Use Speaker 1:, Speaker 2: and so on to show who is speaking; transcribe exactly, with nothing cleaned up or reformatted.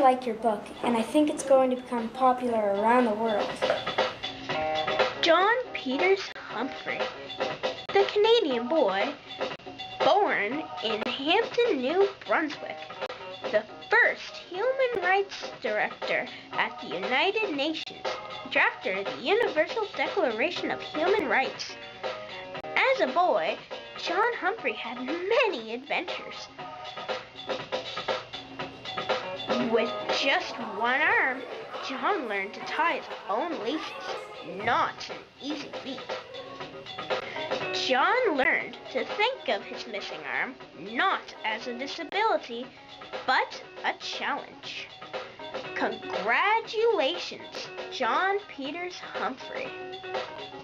Speaker 1: like your book, and I think it's going to become popular around the world.
Speaker 2: John Peters Humphrey, the Canadian boy, born in Hampton, New Brunswick, the first human rights director at the United Nations, drafter of the Universal Declaration of Human Rights. As a boy, John Humphrey had many adventures. With just one arm, John learned to tie his own laces, not an easy feat. John learned to think of his missing arm not as a disability, but a challenge. Congratulations, John Peters Humphrey.